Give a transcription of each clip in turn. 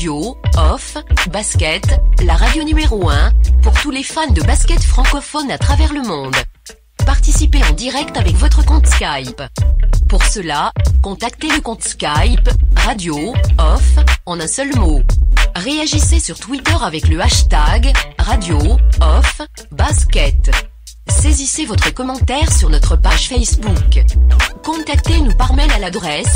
Radio Off Basket, la radio numéro 1 pour tous les fans de basket francophone à travers le monde. Participez en direct avec votre compte Skype. Pour cela, contactez le compte Skype Radio Off en un seul mot. Réagissez sur Twitter avec le hashtag Radio Off Basket. Saisissez votre commentaire sur notre page Facebook. Contactez-nous par mail à l'adresse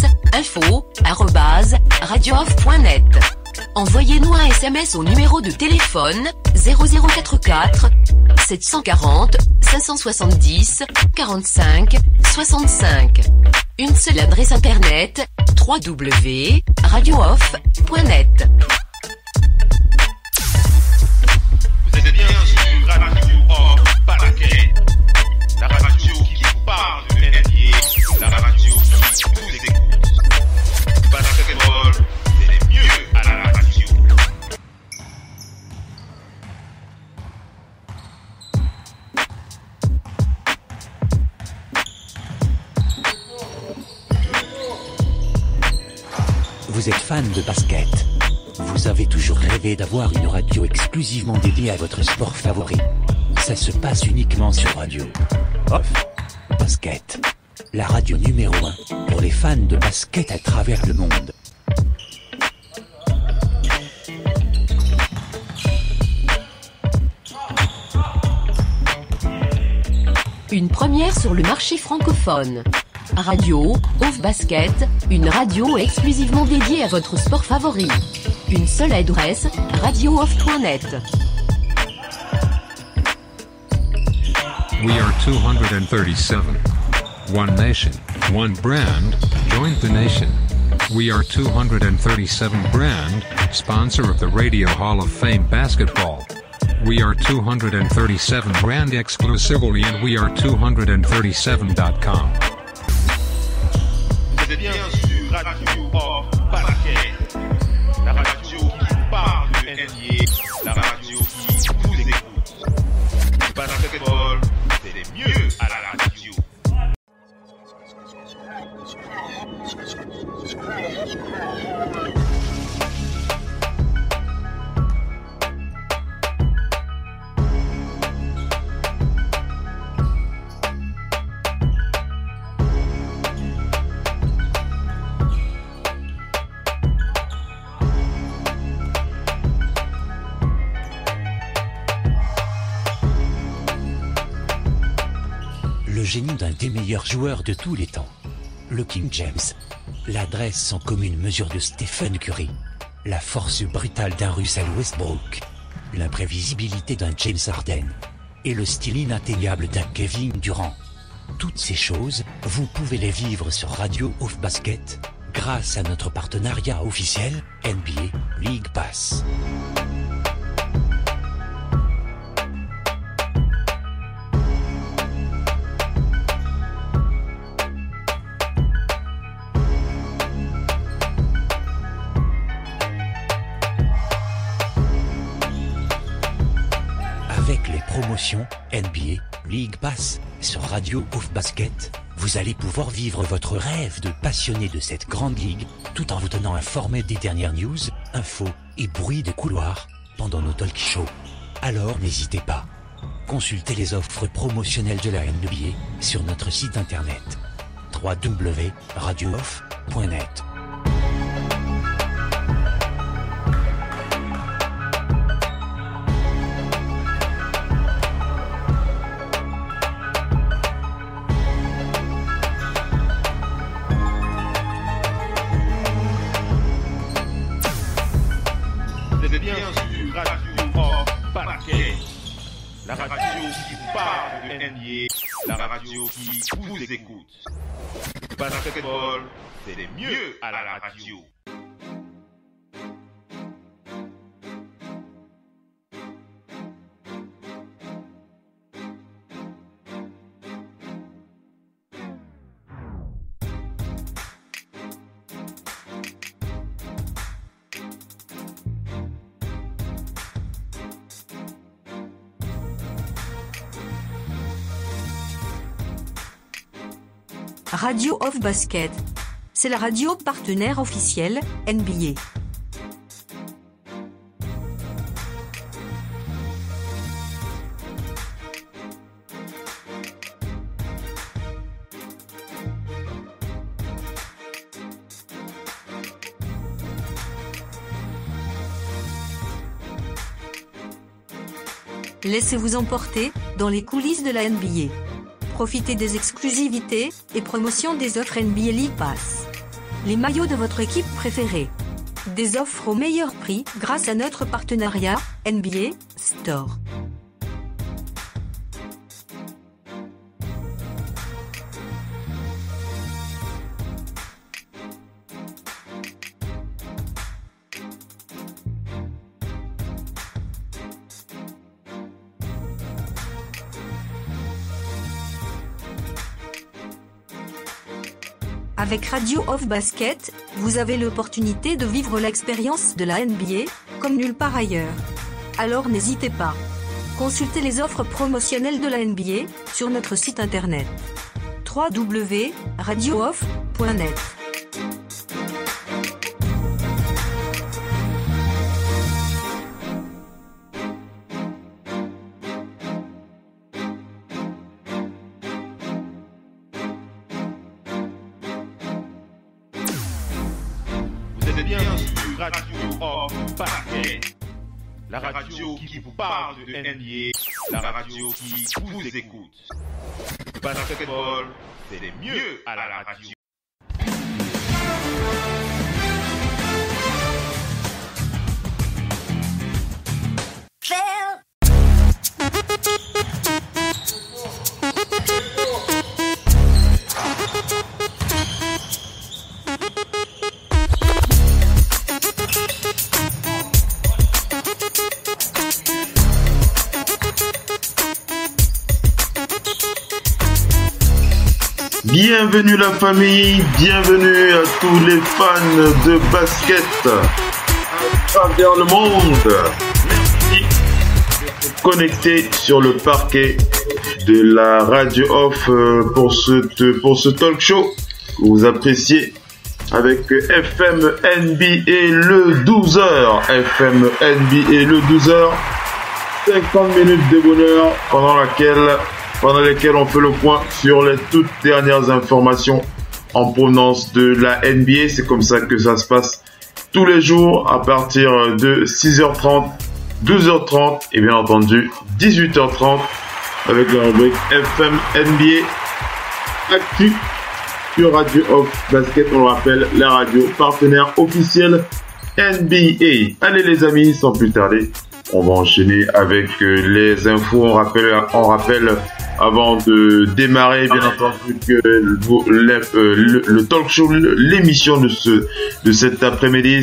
info@radiooff.net. Envoyez-nous un SMS au numéro de téléphone 0044 740 570 45 65. Une seule adresse internet www.radiooff.net. Vous êtes bien sur Radio Off Basket, la radio qui vous parle de NBA, la radio qui vous écoute. Basketball, c'est mieux à la radio. Vous êtes fan de basket. Vous avez toujours rêvé d'avoir une radio exclusivement dédiée à votre sport favori. Ça se passe uniquement sur Radio Off Basket, la radio numéro 1 pour les fans de basket à travers le monde. Une première sur le marché francophone. Radio Off Basket, une radio exclusivement dédiée à votre sport favori. Une seule adresse, radiooff.net. We are 237. One nation, one brand, join the nation. We are 237 brand, sponsor of the Radio Hall of Fame basketball. We are 237 brand exclusively and we are 237.com. Vous êtes bien sur Radio Off Basket, la radio qui vous parle de NBA, la radio qui vous écoute. Basketball, c'est mieux à la radio. Le génie d'un des meilleurs joueurs de tous les temps, le King James, l'adresse sans commune mesure de Stephen Curry, la force brutale d'un Russell Westbrook, l'imprévisibilité d'un James Harden et le style inatteignable d'un Kevin Durant. Toutes ces choses, vous pouvez les vivre sur Radio Off Basket grâce à notre partenariat officiel NBA League Pass. Avec les promotions NBA League Pass sur Radio Off Basket, vous allez pouvoir vivre votre rêve de passionné de cette grande ligue tout en vous tenant informé des dernières news, infos et bruits de couloir pendant nos talk shows. Alors n'hésitez pas. Consultez les offres promotionnelles de la NBA sur notre site internet www.radiooff.net. Vous êtes bien sur Radio Off Basket, la radio qui vous parle de NBA, la radio qui vous écoute. Basketball, c'est mieux à la radio. Radio Off Basket. C'est la radio partenaire officielle NBA. Laissez-vous emporter dans les coulisses de la NBA. Profitez des exclusivités et promotions des offres NBA League Pass. Les maillots de votre équipe préférée. Des offres au meilleur prix grâce à notre partenariat NBA Store. Avec Radio Off Basket, vous avez l'opportunité de vivre l'expérience de la NBA, comme nulle part ailleurs. Alors n'hésitez pas. Consultez les offres promotionnelles de la NBA sur notre site internet www.radiooff.net. Vous êtes bien sur Radio Off Basket, la radio qui vous parle de NBA, la radio qui vous écoute. Basketball, c'est mieux à la radio. Bienvenue la famille, bienvenue à tous les fans de basket à travers le monde. Merci d'être connectés sur le parquet de la Radio Off pour ce talk show que vous appréciez avec FM NBA le 12h. FM NBA le 12h, 50 minutes de bonheur pendant lesquelles on fait le point sur les toutes dernières informations en provenance de la NBA. C'est comme ça que ça se passe tous les jours à partir de 6h30, 12h30 et bien entendu 18h30 avec la rubrique FM NBA Actu sur Radio Off Basket. On le rappelle, la radio partenaire officielle NBA. Allez les amis, sans plus tarder, on va enchaîner avec les infos. On rappelle avant de démarrer, bien entendu, que le talk show, l'émission de cet après-midi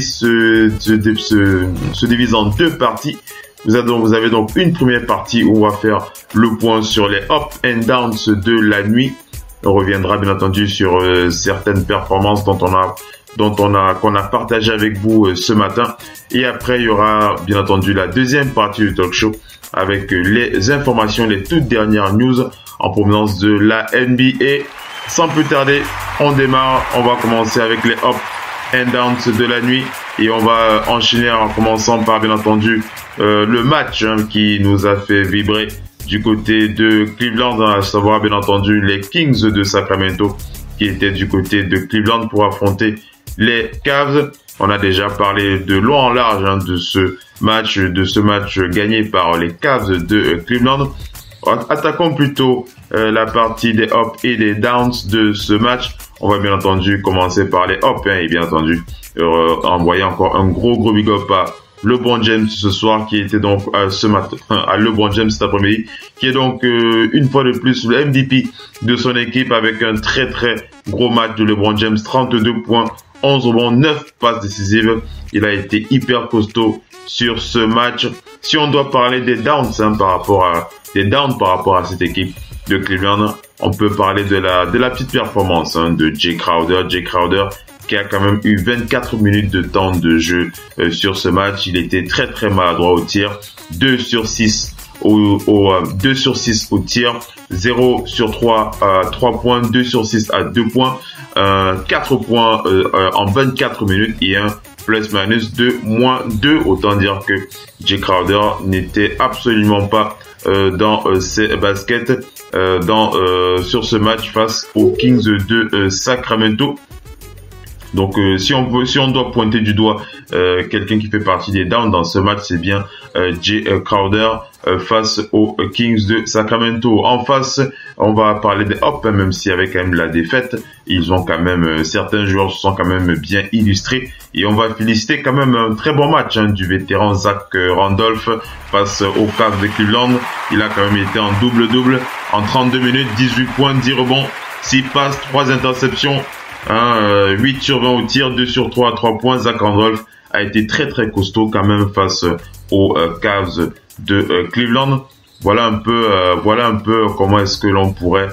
se divise en deux parties. Vous avez donc une première partie où on va faire le point sur les up and downs de la nuit. On reviendra bien entendu sur certaines performances qu'on a partagé avec vous ce matin. Et après, il y aura bien entendu la deuxième partie du talk show avec les informations, les toutes dernières news en provenance de la NBA. Sans plus tarder, on démarre. On va commencer avec les up and downs de la nuit et on va enchaîner en commençant par bien entendu le match qui nous a fait vibrer du côté de Cleveland, à savoir bien entendu les Kings de Sacramento qui étaient du côté de Cleveland pour affronter les Cavs. On a déjà parlé de long en large de ce match gagné par les Cavs de Cleveland. Attaquons plutôt la partie des ups et des downs de ce match. On va bien entendu commencer par les ups et bien entendu envoyer encore un gros big up à LeBron James ce soir, qui était donc ce matin à LeBron James cet après-midi, qui est donc une fois de plus le MVP de son équipe avec un très gros match de LeBron James, 32 points, 11 rebonds, 9 passes décisives. Il a été hyper costaud sur ce match. Si on doit parler des downs par rapport à cette équipe de Cleveland, on peut parler de la petite performance de Jay Crowder. Jay Crowder qui a quand même eu 24 minutes de temps de jeu sur ce match. Il était très maladroit au tir, 2 sur 6 au tir, 0 sur 3 à 3 points, 2 sur 6 à 2 points, 4 points en 24 minutes et un plus-minus de -2. Autant dire que Jay Crowder n'était absolument pas dans ses baskets sur ce match face aux Kings de Sacramento. Donc si on doit pointer du doigt quelqu'un qui fait partie des downs dans ce match, c'est bien Jay Crowder face aux Kings de Sacramento. En face, on va parler des Ups, même si avec quand même la défaite, ils ont quand même certains joueurs se sont quand même bien illustrés, et on va féliciter quand même un très bon match du vétéran Zach Randolph face aux Cavs de Cleveland. Il a quand même été en double-double en 32 minutes, 18 points, 10 rebonds, 6 passes, 3 interceptions, 8 sur 20 au tir, 2 sur 3 à 3 points. Zach Randolph a été très très costaud quand même face aux Cavs de Cleveland. Voilà un peu comment est-ce que l'on pourrait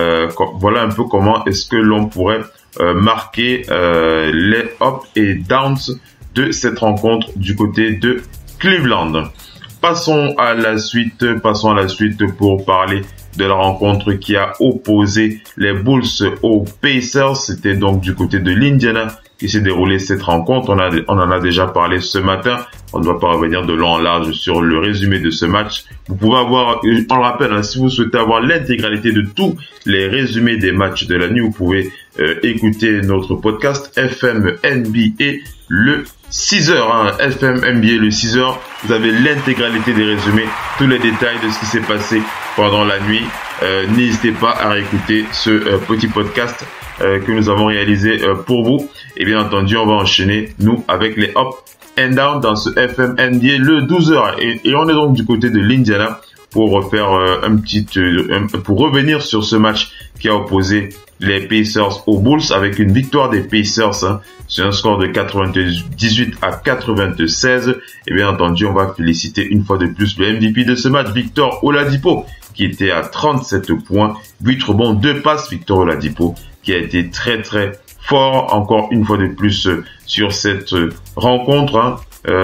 marquer les ups et downs de cette rencontre du côté de Cleveland. Passons à la suite pour parler de la rencontre qui a opposé les Bulls aux Pacers. C'était donc du côté de l'Indiana qui s'est déroulée cette rencontre. On en a déjà parlé ce matin. On ne va pas revenir de long en large sur le résumé de ce match. Vous pouvez avoir, on le rappelle, si vous souhaitez avoir l'intégralité de tous les résumés des matchs de la nuit, vous pouvez écouter notre podcast FM NBA le 6h. FM NBA le 6h. Vous avez l'intégralité des résumés, tous les détails de ce qui s'est passé pendant la nuit. N'hésitez pas à réécouter ce petit podcast que nous avons réalisé pour vous. Et bien entendu, on va enchaîner, nous, avec les up and down dans ce FM NBA le 12h. Et on est donc du côté de l'Indiana pour refaire pour revenir sur ce match qui a opposé les Pacers aux Bulls avec une victoire des Pacers sur un score de 98 à 96. Et bien entendu, on va féliciter une fois de plus le MVP de ce match, Victor Oladipo, qui était à 37 points, 8 rebonds, 2 passes. Victor Oladipo qui a été très très fort encore une fois de plus sur cette rencontre.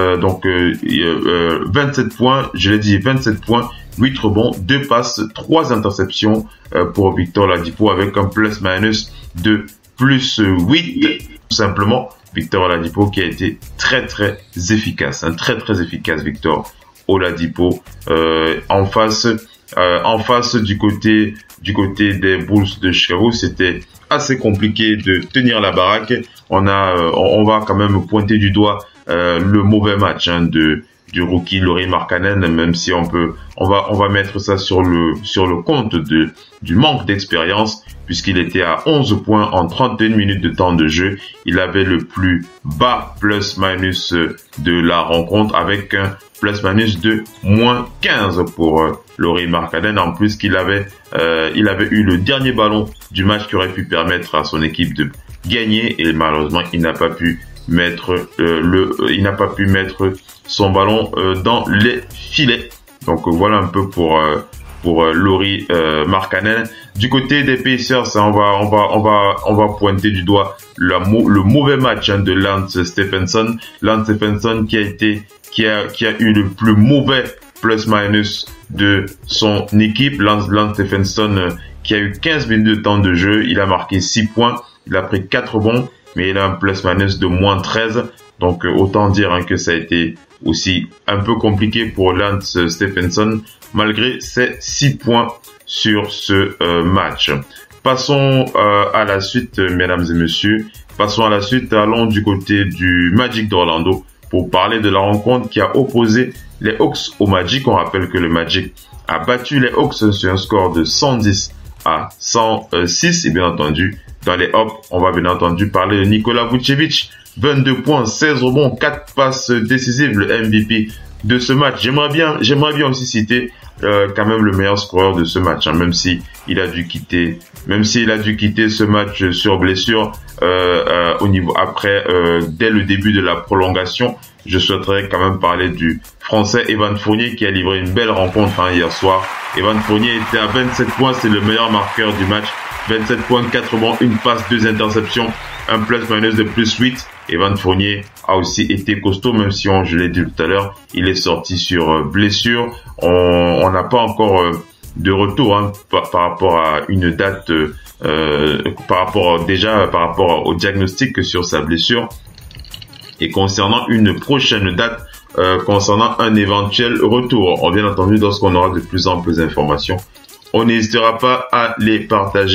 27 points, je l'ai dit, 27 points, 8 rebonds, 2 passes, 3 interceptions pour Victor Oladipo avec un plus-minus de plus 8. Tout simplement, Victor Oladipo qui a été très très efficace, très très efficace Victor Oladipo. En face du côté des Bulls de Chicago, c'était assez compliqué de tenir la baraque. On va quand même pointer du doigt le mauvais match du rookie Lauri Markkanen, même si on va mettre ça sur le compte du manque d'expérience, puisqu'il était à 11 points en 31 minutes de temps de jeu. Il avait le plus bas plus-minus de la rencontre avec un plus-minus de moins 15 pour Lauri Markkanen. En plus qu'il avait eu le dernier ballon du match qui aurait pu permettre à son équipe de gagner, et malheureusement il n'a pas pu mettre son ballon dans les filets. Donc voilà un peu pour Lauri Markkanen. Du côté des Pacers, on va pointer du doigt le mauvais match de Lance Stephenson. Lance Stephenson qui a eu le plus mauvais plus-minus de son équipe. Lance Stephenson qui a eu 15 minutes de temps de jeu. Il a marqué 6 points. Il a pris 4 rebonds, mais il a un plus-minus de moins 13. Donc autant dire que ça a été aussi un peu compliqué pour Lance Stephenson, malgré ses 6 points sur ce match. Passons à la suite, mesdames et messieurs. Allons du côté du Magic d'Orlando pour parler de la rencontre qui a opposé les Hawks au Magic. On rappelle que le Magic a battu les Hawks sur un score de 110 à 106. Et bien entendu, dans les Hawks, on va bien entendu parler de Nikola Vucevic. 22 points, 16 rebonds, 4 passes décisives, le MVP de ce match. J'aimerais bien aussi citer quand même le meilleur scoreur de ce match, même si il a dû quitter ce match sur blessure dès le début de la prolongation. Je souhaiterais quand même parler du Français Evan Fournier qui a livré une belle rencontre hier soir. Evan Fournier était à 27 points, c'est le meilleur marqueur du match. 27 points, 4 rebonds, une passe, 2 interceptions, un plus-minus de plus 8. Evan Fournier a aussi été costaud, même si je l'ai dit tout à l'heure, il est sorti sur blessure. On n'a pas encore de retour par rapport à une date, par rapport au diagnostic sur sa blessure. Et concernant une prochaine date, concernant un éventuel retour, bien entendu, lorsqu'on aura de plus amples informations, on n'hésitera pas à les partager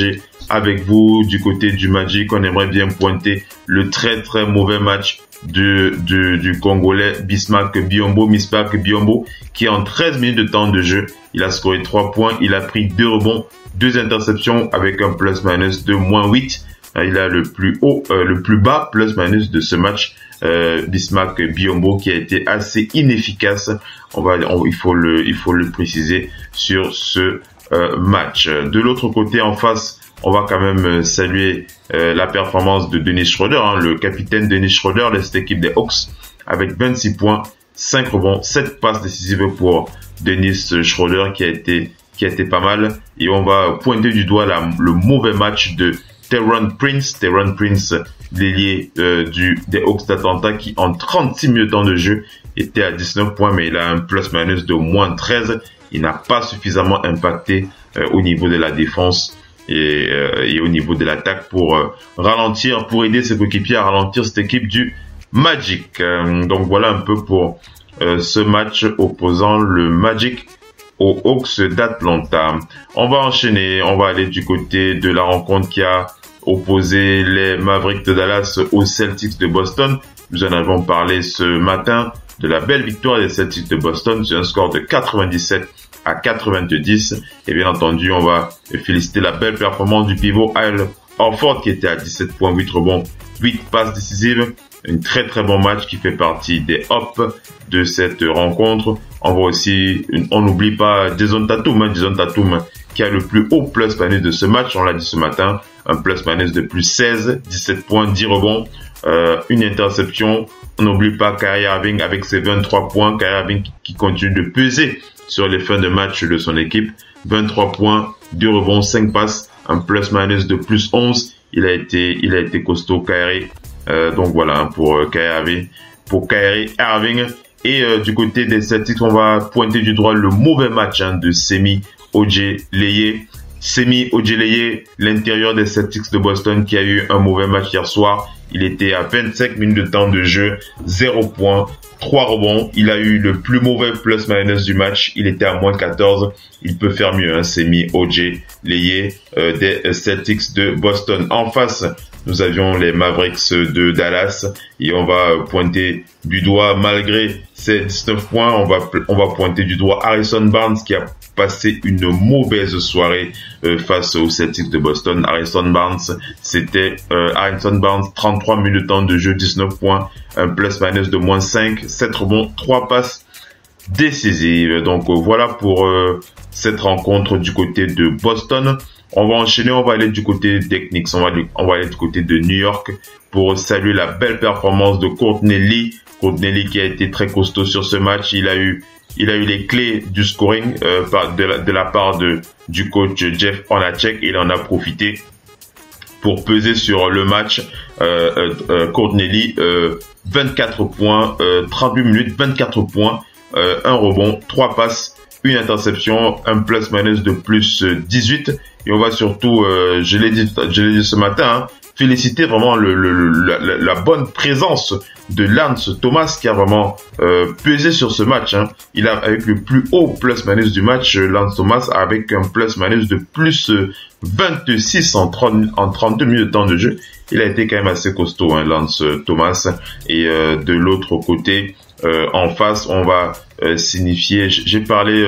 avec vous du côté du Magic. On aimerait bien pointer le très très mauvais match du Congolais Bismack Biyombo, qui en 13 minutes de temps de jeu, il a scoré 3 points, il a pris 2 rebonds, 2 interceptions avec un plus-minus de -8. Il a le plus haut, le plus bas plus-minus de ce match, Bismack Biyombo, qui a été assez inefficace. Il faut le préciser sur ce match. De l'autre côté, en face, on va quand même saluer la performance de Dennis Schroeder, le capitaine Dennis Schroeder de cette équipe des Hawks, avec 26 points, 5 rebonds, 7 passes décisives pour Dennis Schroeder, qui a été pas mal. Et on va pointer du doigt le mauvais match de Taurean Prince, l'ailier des Hawks d'Atlanta, qui en 36 minutes de temps de jeu était à 19 points, mais il a un plus-minus de -13. Il n'a pas suffisamment impacté au niveau de la défense et au niveau de l'attaque pour aider ses coéquipiers à ralentir cette équipe du Magic. Donc voilà un peu pour ce match opposant le Magic aux Hawks d'Atlanta. On va enchaîner, on va aller du côté de la rencontre qui a opposé les Mavericks de Dallas aux Celtics de Boston. Nous en avons parlé ce matin de la belle victoire des Celtics de Boston sur un score de 97-90. Et bien entendu, on va féliciter la belle performance du pivot Al Horford, qui était à 17 points, 8 rebonds, 8 passes décisives. Un très très bon match qui fait partie des hops de cette rencontre. On n'oublie pas Jason Tatum, qui a le plus haut plus-minus de ce match. On l'a dit ce matin, un plus-minus de plus 16, 17 points, 10 rebonds, une interception. On n'oublie pas Kyrie Irving avec ses 23 points. Kyrie Irving qui continue de peser sur les fins de match de son équipe. 23 points, 2 rebonds, 5 passes, un plus-minus de plus 11. Il a été costaud, Kyrie. Donc voilà, pour Kyrie Irving. Et du côté des Celtics, on va pointer du doigt le mauvais match de Semi Ojeleye. L'intérieur des Celtics de Boston, qui a eu un mauvais match hier soir. Il était à 25 minutes de temps de jeu, 0 points, 3 rebonds. Il a eu le plus mauvais plus-minus du match. Il était à -14. Il peut faire mieux, Semi Ojeleye des Celtics de Boston. En face, nous avions les Mavericks de Dallas et on va pointer du doigt, malgré ces 19 points, on va pointer du doigt Harrison Barnes, qui a passé une mauvaise soirée face aux Celtics de Boston. Harrison Barnes, 33 minutes de temps de jeu, 19 points, un plus-minus de -5, 7 rebonds, 3 passes décisives. Donc voilà pour cette rencontre du côté de Boston. On va enchaîner, on va aller du côté des Knicks, on va aller du côté de New York pour saluer la belle performance de Courtney Lee. Courtney Lee qui a été très costaud sur ce match. Il a eu les clés du scoring de la part du coach Jeff Hornacek, et il en a profité pour peser sur le match. Courtney Lee, 24 points, 38 minutes, 24 points, un rebond, 3 passes, une interception, un plus-minus de plus 18. Et on va surtout, je l'ai dit ce matin, féliciter vraiment la bonne présence de Lance Thomas, qui a vraiment pesé sur ce match. Il a, avec le plus haut plus-minus du match, Lance Thomas, avec un plus-minus de plus 26 en 32 minutes de temps de jeu. Il a été quand même assez costaud, Lance Thomas. Et de l'autre côté, en face, on va signifier. J'ai parlé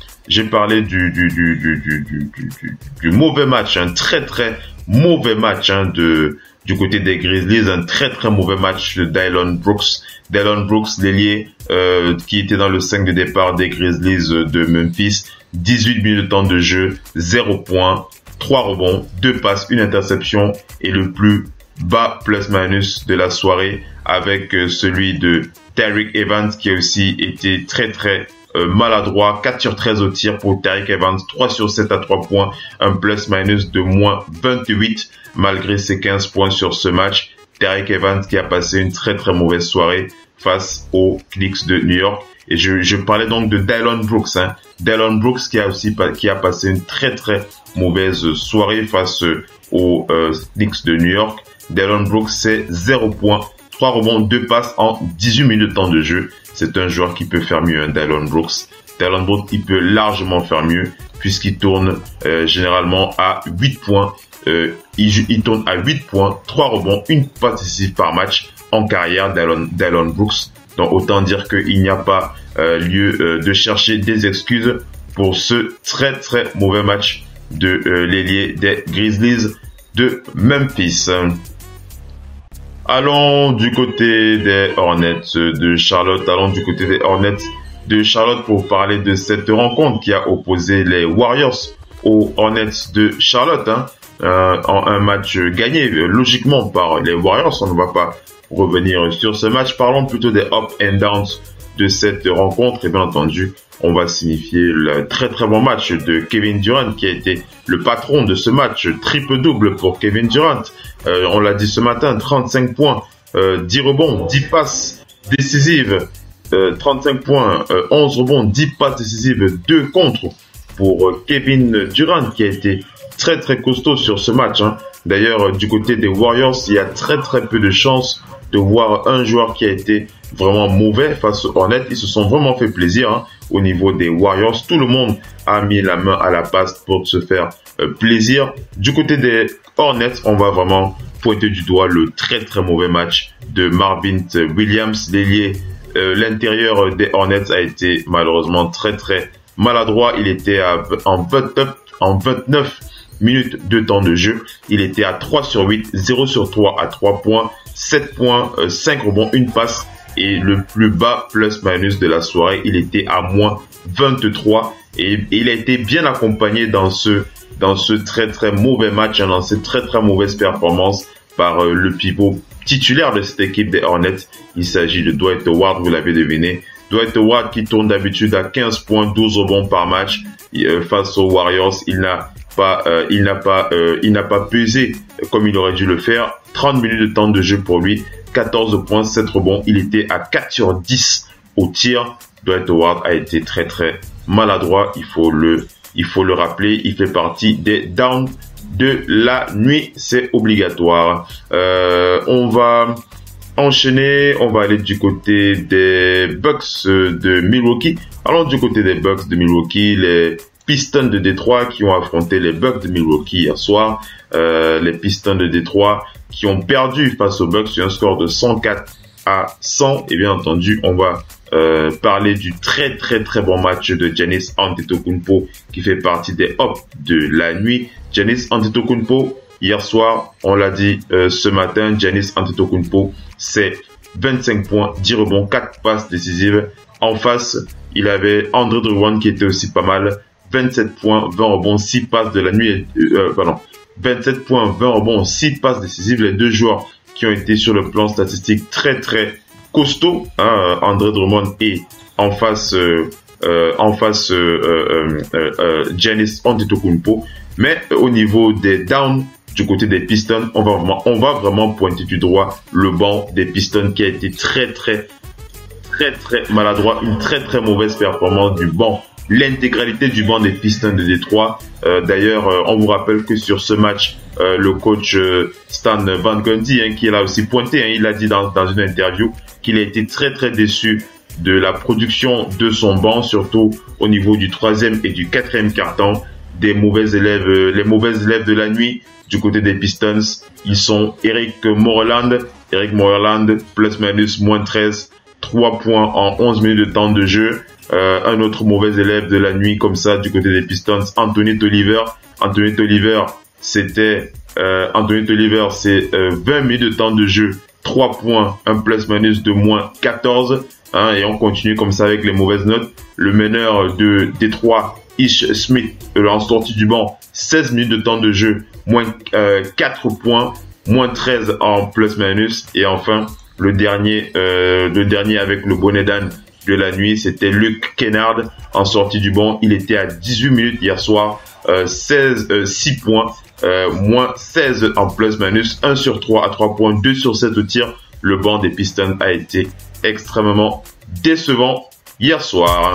du mauvais match, un très très mauvais match du côté des Grizzlies, un très très mauvais match de Dillon Brooks, l'ailier qui était dans le 5 de départ des Grizzlies de Memphis. 18 minutes de temps de jeu, 0 points, 3 rebonds, 2 passes, une interception, et le plus bas plus-minus de la soirée avec celui de Tariq Evans, qui a aussi été très très maladroit. 4 sur 13 au tir pour Tariq Evans, 3 sur 7 à 3 points, un plus-minus de -28 malgré ses 15 points sur ce match. Tariq Evans qui a passé une très très mauvaise soirée face aux Knicks de New York. Et je parlais donc de Dillon Brooks, Dillon Brooks qui a passé une très très mauvaise soirée face aux Knicks de New York. Dillon Brooks, c'est 0 points, 3 rebonds, 2 passes en 18 minutes de temps de jeu. C'est un joueur qui peut faire mieux, Dillon Brooks. Dillon Brooks, il peut largement faire mieux puisqu'il tourne généralement à 8 points. Il tourne à 8 points, 3 rebonds, une passe décisive par match en carrière Dillon Brooks. Donc autant dire qu'il n'y a pas lieu de chercher des excuses pour ce très très mauvais match de l'ailier des Grizzlies de Memphis. Allons du côté des Hornets de Charlotte. Pour parler de cette rencontre qui a opposé les Warriors aux Hornets de Charlotte. En un match gagné logiquement par les Warriors. On ne va pas revenir sur ce match. Parlons plutôt des up and downs de cette rencontre. Et bien entendu, on va signifier le très très bon match de Kevin Durant qui a été le patron de ce match. Triple-double pour Kevin Durant. On l'a dit ce matin, 35 points, 10 rebonds, 10 passes décisives. 35 points, 11 rebonds, 10 passes décisives, 2 contre pour Kevin Durant qui a été très très costaud sur ce match. D'ailleurs, du côté des Warriors, il y a très très peu de chances de voir un joueur qui a été vraiment mauvais face aux Hornets. Ils se sont vraiment fait plaisir au niveau des Warriors. Tout le monde a mis la main à la pâte pour se faire plaisir. Du côté des Hornets, on va vraiment pointer du doigt le très très mauvais match de Marvin Williams. L'intérieur des Hornets a été malheureusement très très maladroit. Il était en 29 minutes de temps de jeu. Il était à 3 sur 8, 0 sur 3 à 3 points, 7 points, 5 rebonds, une passe. Et le plus bas plus-minus de la soirée, il était à moins 23. Et il a été bien accompagné dans ce très très mauvais match, dans cette très très mauvaise performance par le pivot titulaire de cette équipe des Hornets. Il s'agit de Dwight Howard, vous l'avez deviné. Dwight Howard qui tourne d'habitude à 15 points, 12 rebonds par match. Face aux Warriors, il n'a pas pesé comme il aurait dû le faire. 30 minutes de temps de jeu pour lui, 14 points, 7 rebonds. Il était à 4 sur 10 au tir. Dwight Howard a été très très maladroit, il faut le rappeler. Il fait partie des downs de la nuit, c'est obligatoire. On va enchaîner, on va aller du côté des Bucks de Milwaukee. Allons du côté des Bucks de Milwaukee, les Pistons de Détroit qui ont affronté les Bucks de Milwaukee hier soir. Les Pistons de Détroit qui ont perdu face aux Bucks sur un score de 104 à 100. Et bien entendu, on va parler du très très très bon match de Giannis Antetokounmpo qui fait partie des hops de la nuit. Giannis Antetokounmpo, hier soir, on l'a dit ce matin, Giannis Antetokounmpo, c'est 25 points, 10 rebonds, 4 passes décisives. En face, il avait Andre Drummond qui était aussi pas mal. 27 points, 20 rebonds, 6 passes de la nuit. 27 points, 20 rebonds, 6 passes décisives. Les deux joueurs qui ont été sur le plan statistique très très costauds. Andre Drummond et en face Giannis Antetokounmpo. Mais au niveau des downs, du côté des Pistons, on va vraiment pointer du doigt le banc des Pistons qui a été très très maladroit, une très très mauvaise performance du banc. L'intégralité du banc des Pistons de Détroit. D'ailleurs, on vous rappelle que sur ce match, le coach Stan Van Gundy, qui l'a aussi pointé, il a dit dans une interview qu'il a été très très déçu de la production de son banc, surtout au niveau du 3e et du 4e quart-temps. Les mauvais élèves de la nuit du côté des Pistons, ils sont Eric Moreland, plus-minus moins 13, 3 points en 11 minutes de temps de jeu. Un autre mauvais élève de la nuit comme ça du côté des Pistons, Anthony Tolliver, c'est 20 minutes de temps de jeu, 3 points, un plus-minus de moins 14. Et on continue comme ça avec les mauvaises notes. Le meneur de Détroit, Ish Smith, en sortie du banc, 16 minutes de temps de jeu, moins 4 points, moins 13 en plus-minus. Et enfin, le dernier avec le bonnet d'âne de la nuit, c'était Luke Kennard en sortie du banc. Il était à 18 minutes hier soir, 6 points, moins 16 en plus-minus, 1 sur 3 à 3 points, 2 sur 7 au tir. Le banc des Pistons a été extrêmement décevant hier soir.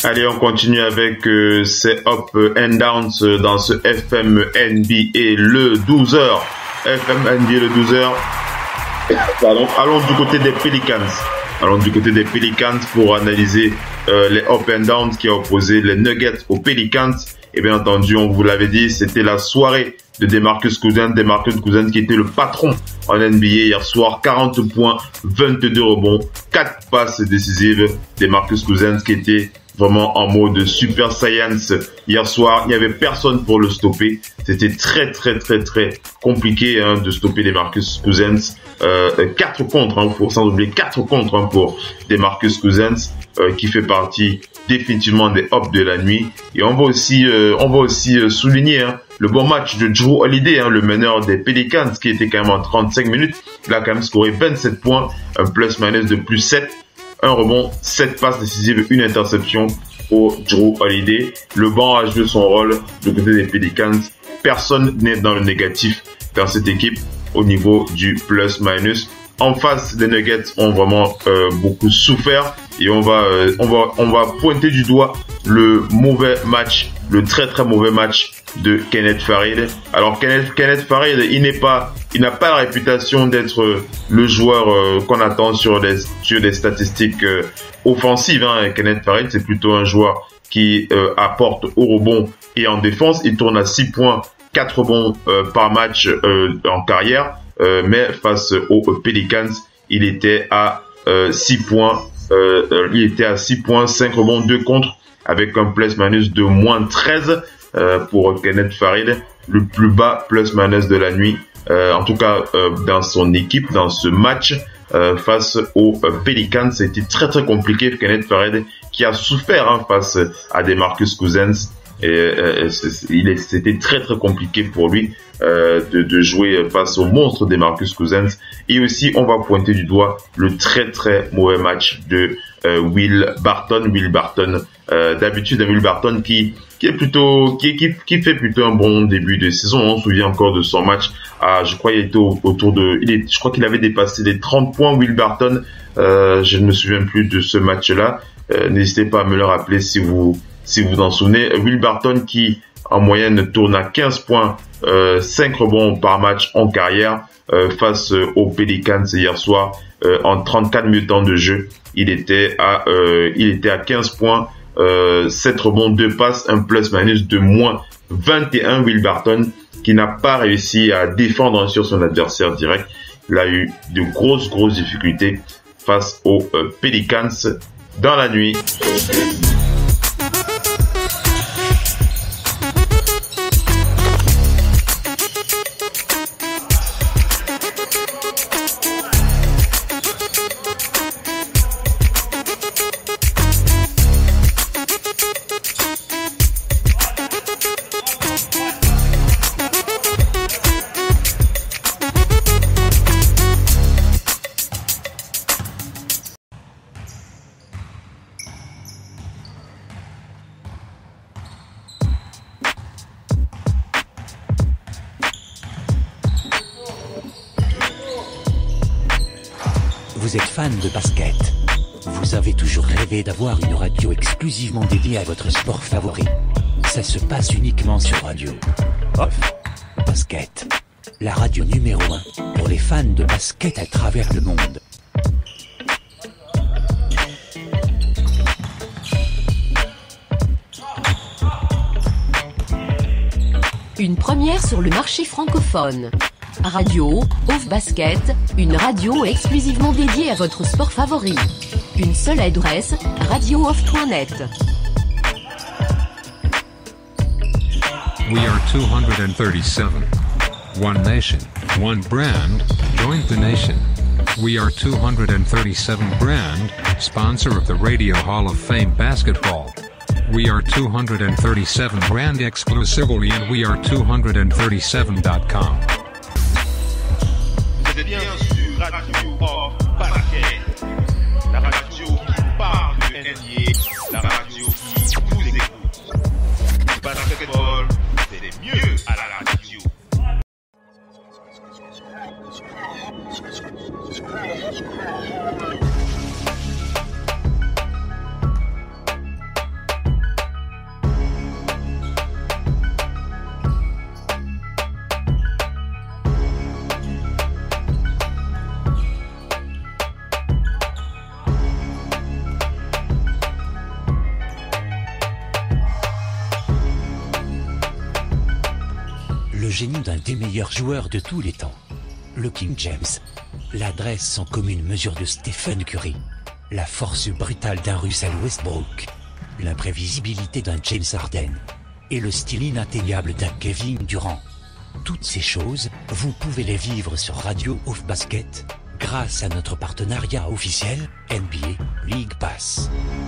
Allez, on continue avec ces up and downs dans ce FM NBA le 12h. FM NBA le 12h. Pardon. Allons du côté des Pelicans pour analyser les up and downs qui ont opposé les Nuggets aux Pelicans. Et bien entendu, on vous l'avait dit, c'était la soirée de DeMarcus Cousins qui était le patron en NBA hier soir. 40 points, 22 rebonds, 4 passes décisives. DeMarcus Cousins qui était vraiment en mode Super Science hier soir. Il n'y avait personne pour le stopper. C'était très compliqué de stopper DeMarcus Cousins. 4 contre, sans oublier 4 contre pour DeMarcus Cousins qui fait partie définitivement des hops de la nuit. Et on va aussi souligner le bon match de Jrue Holiday, le meneur des Pelicans, qui était quand même en 35 minutes. Il a quand même scoré 27 points, un plus-minus de plus 7, un rebond, 7 passes décisives, une interception pour Jrue Holiday. Le banc a joué son rôle du côté des Pelicans. Personne n'est dans le négatif dans cette équipe au niveau du plus-minus. En face, les Nuggets ont vraiment beaucoup souffert et on va pointer du doigt le mauvais match, le très mauvais match de Kenneth Faried. Alors Kenneth Faried, il n'a pas la réputation d'être le joueur qu'on attend sur des statistiques offensives. Kenneth Faried, c'est plutôt un joueur qui apporte au rebond et en défense. Il tourne à 6 points, 4 rebonds par match en carrière. Mais face aux Pelicans, il était à 6 points. Il était à 6 points, 5 rebonds, 2 contre, avec un plus-minus de moins 13 pour Kenneth Faried, le plus bas plus-minus de la nuit. En tout cas, dans son équipe, dans ce match face aux Pelicans, c'était très compliqué. Kenneth Faried qui a souffert face à DeMarcus Cousins. Et c'était très compliqué pour lui de jouer face au monstre DeMarcus Cousins. Et aussi, on va pointer du doigt le très mauvais match de Will Barton. D'habitude, Will Barton qui fait plutôt un bon début de saison. On se souvient encore de son match. Je crois qu'il était je crois qu'il avait dépassé les 30 points. Will Barton. Je ne me souviens plus de ce match-là. N'hésitez pas à me le rappeler si vous en souvenez. Will Barton qui en moyenne tourne à 15 points, 5 rebonds par match en carrière face aux Pelicans hier soir. En 34 minutes de jeu, il était à 15 points, 7 rebonds, 2 passes, un plus-minus de moins 21. Will Barton qui n'a pas réussi à défendre sur son adversaire direct. Il a eu de grosses difficultés face aux Pelicans dans la nuit. Vous êtes fan de basket. Vous avez toujours rêvé d'avoir une radio exclusivement dédiée à votre sport favori. Ça se passe uniquement sur Radio Off Basket, la radio numéro 1 pour les fans de basket à travers le monde. Une première sur le marché francophone. Radio Off Basket, une radio exclusivement dédiée à votre sport favori. Une seule adresse, radiooff.net. We are 237. One nation, one brand, join the nation. We are 237 brand, sponsor of the Radio Hall of Fame basketball. We are 237 brand exclusively and we are 237.com. Vous êtes bien sur Radio Off Basket, la radio qui parle de NBA, la radio qui vous écoute. Basketball, c'est mieux à la radio. génie d'un des meilleurs joueurs de tous les temps. Le King James. L'adresse sans commune mesure de Stephen Curry. La force brutale d'un Russell Westbrook. L'imprévisibilité d'un James Harden. Et le style inatteignable d'un Kevin Durant. Toutes ces choses, vous pouvez les vivre sur Radio Off Basket, grâce à notre partenariat officiel, NBA League Pass.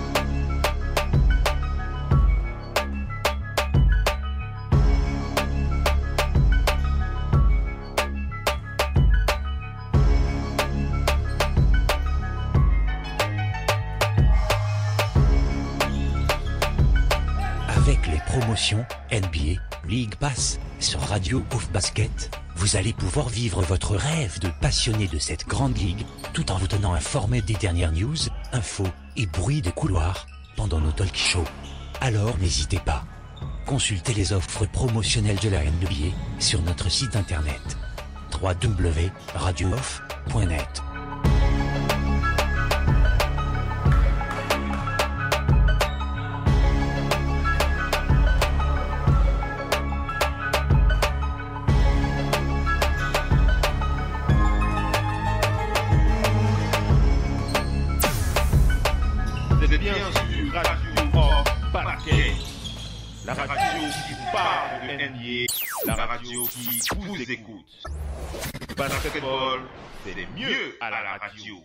Avec les promotions NBA League Pass sur Radio Off Basket, vous allez pouvoir vivre votre rêve de passionné de cette grande ligue, tout en vous tenant informé des dernières news, infos et bruits de couloir pendant nos talk shows. Alors n'hésitez pas. Consultez les offres promotionnelles de la NBA sur notre site internet www.radiooff.net. C'est bien sûr Radio Off Basket, la radio qui vous parle de NBA, la radio qui vous écoute. Basketball, c'est mieux à la radio.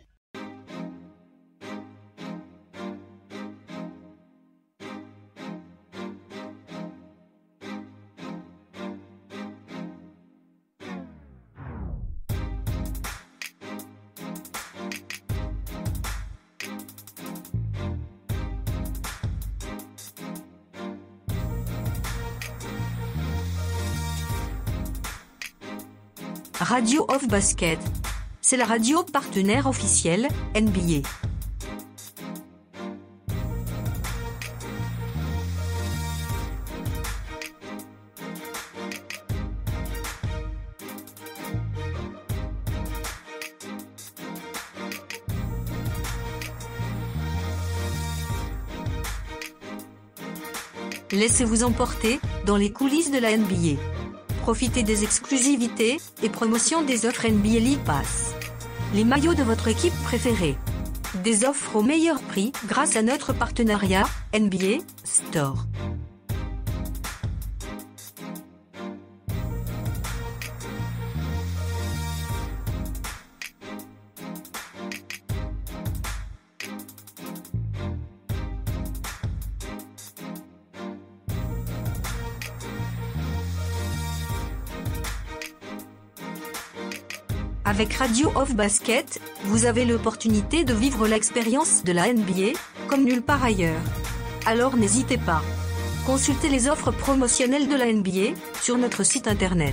Radio Off Basket. C'est la radio partenaire officielle, NBA. Laissez-vous emporter dans les coulisses de la NBA. Profitez des exclusivités et promotions des offres NBA League Pass. Les maillots de votre équipe préférée. Des offres au meilleur prix grâce à notre partenariat NBA Store. Avec Radio Off Basket, vous avez l'opportunité de vivre l'expérience de la NBA, comme nulle part ailleurs. Alors n'hésitez pas. Consultez les offres promotionnelles de la NBA sur notre site internet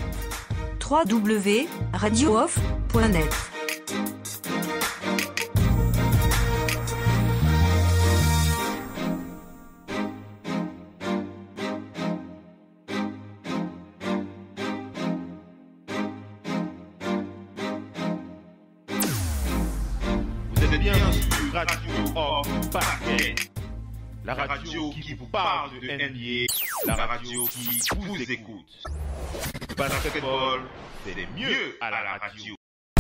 www.radiooff.net. C'est bien sûr Radio Off Basket, la radio qui vous parle de NBA, la radio qui vous écoute. Basketball, c'est mieux à la radio.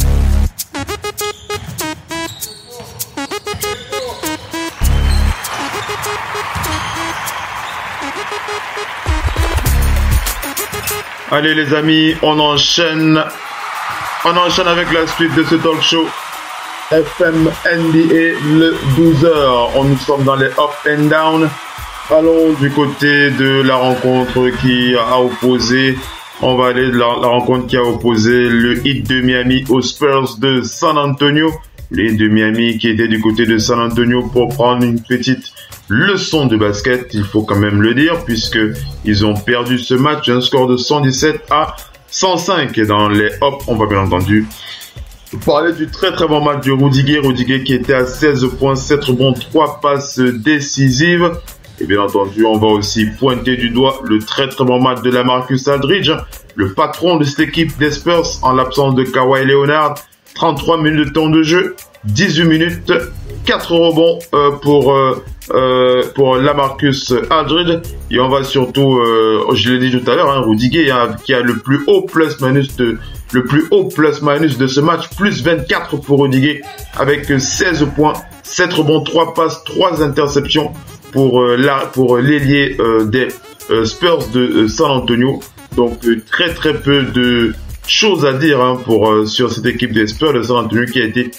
Allez les amis, on enchaîne avec la suite de ce talk show. FM NBA le 12h. Nous sommes dans les up and down. Allons du côté de la rencontre qui a opposé. On va aller de la rencontre qui a opposé le Heat de Miami aux Spurs de San Antonio. Le Heat de Miami qui était du côté de San Antonio pour prendre une petite leçon de basket. Il faut quand même le dire puisque ils ont perdu ce match. Un score de 117 à 105. Et dans les up, on va bien entendu parler du très très bon match de Rudy Gay qui était à 16 points, 7 rebonds, 3 passes décisives. Et bien entendu, on va aussi pointer du doigt le très très bon match de LaMarcus Aldridge, le patron de cette équipe des Spurs en l'absence de Kawhi Leonard. 33 minutes de temps de jeu, 18 minutes, 4 rebonds pour pour Lamarcus Aldridge. Et on va surtout, je l'ai dit tout à l'heure, hein, Rudiger qui a le plus haut plus-minus de ce match, plus 24 pour Rudiger avec 16 points, 7 rebonds, 3 passes, 3 interceptions pour l'ailier des Spurs de San Antonio. Donc très très peu de choses à dire hein, sur cette équipe des Spurs de San Antonio qui a été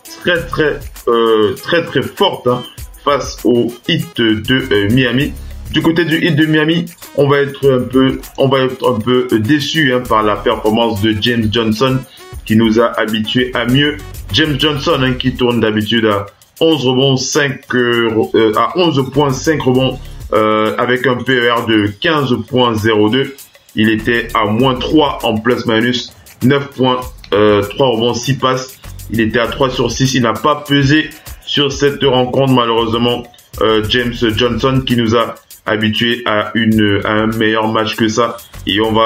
très forte hein, face au Heat de Miami. Du côté du Heat de Miami, on va être un peu déçu hein, par la performance de James Johnson qui nous a habitués à mieux. James Johnson hein, qui tourne d'habitude à 11 rebonds, 11.5 rebonds avec un PER de 15.02. Il était à moins 3 en plus-minus, 9 points, 3 rebonds, 6 passes. Il était à 3 sur 6. Il n'a pas pesé sur cette rencontre, malheureusement, James Johnson, qui nous a habitués à un meilleur match que ça. Et on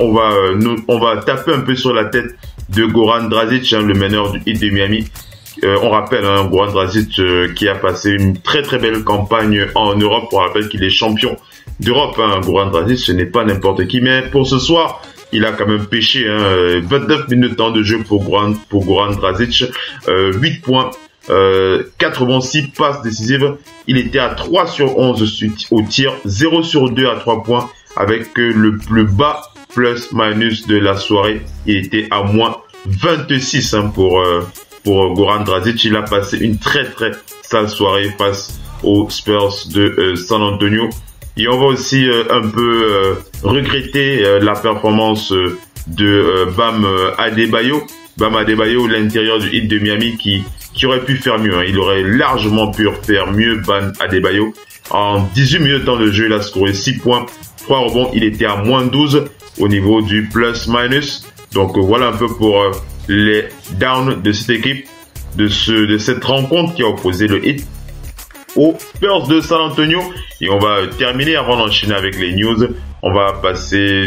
va taper un peu sur la tête de Goran Dragic, hein, le meneur du Heat de Miami. On rappelle, hein, Goran Dragic qui a passé une très très belle campagne en Europe. On rappelle qu'il est champion d'Europe. Hein. Goran Dragic, ce n'est pas n'importe qui. Mais pour ce soir, il a quand même pêché. Hein, 29 minutes de temps de jeu pour Goran Dragic. 8 points, 4 bons, 6 passes décisives. Il était à 3 sur 11 au tir, 0 sur 2 à 3 points. Avec le plus bas plus-minus de la soirée. Il était à moins 26 hein, pour Goran Dragic. Il a passé une très très sale soirée face aux Spurs de San Antonio. Et on va aussi un peu regretter la performance de Bam Adebayo. Bam Adebayo, l'intérieur du Heat de Miami qui aurait pu faire mieux. Hein. Il aurait largement pu faire mieux, Bam Adebayo. En 18 minutes de temps de jeu, il a scoré 6 points, 3 rebonds. Il était à moins 12 au niveau du plus-minus. Donc voilà un peu pour les downs de cette équipe, de cette rencontre qui a opposé le Heat aux Spurs de San Antonio. Et on va terminer avant d'enchaîner avec les news. On va passer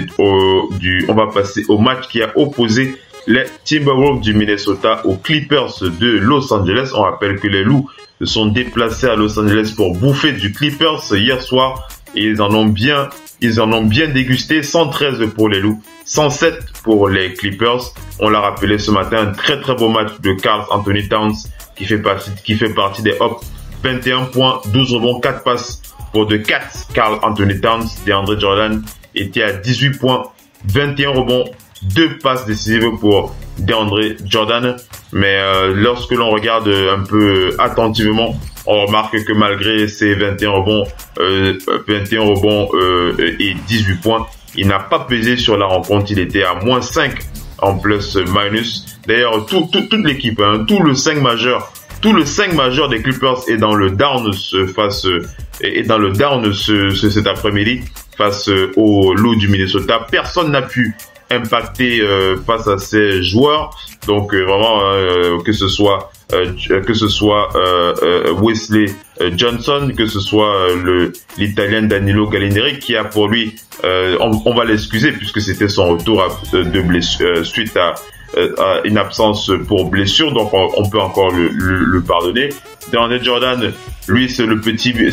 au match qui a opposé les Timberwolves du Minnesota aux Clippers de Los Angeles. On rappelle que les Loups se sont déplacés à Los Angeles pour bouffer du Clippers hier soir. Et ils en ont bien dégusté. 113 pour les Loups, 107 pour les Clippers. On l'a rappelé ce matin, un très très beau match de Karl Anthony Towns qui fait partie des Hawks. 21 points, 12 rebonds, 4 passes pour de 4 Karl Anthony Towns. DeAndre Jordan était à 18 points, 21 rebonds, 2 passes décisives pour DeAndre Jordan. Mais lorsque l'on regarde un peu attentivement, on remarque que malgré ses 21 rebonds et 18 points, il n'a pas pesé sur la rencontre. Il était à moins 5 en plus-minus. D'ailleurs, toute l'équipe, hein, tout le 5 majeur des Clippers est dans le down cet après-midi face aux Loups du Minnesota. Personne n'a pu impacter face à ces joueurs. Donc vraiment que ce soit Wesley Johnson, que ce soit l'Italien Danilo Gallinari qui a pour lui, on va l'excuser puisque c'était son retour de blessure suite à une absence pour blessure, donc on peut encore le pardonner. DeAndre Jordan, lui c'est le